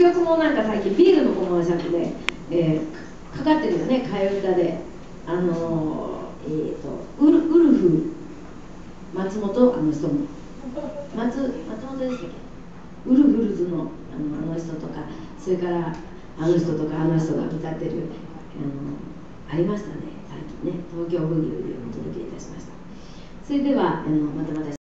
曲もなんか最近ビールのコマーシャルで、かかってるよね、替え歌で。ウルフ松本、あの人も松本でしたっけ、ウルフルズのあの人とか、それからあの人とかあの人が歌ってるありましたね、最近ね。東京ブギウギをお届けいたしました。それではまた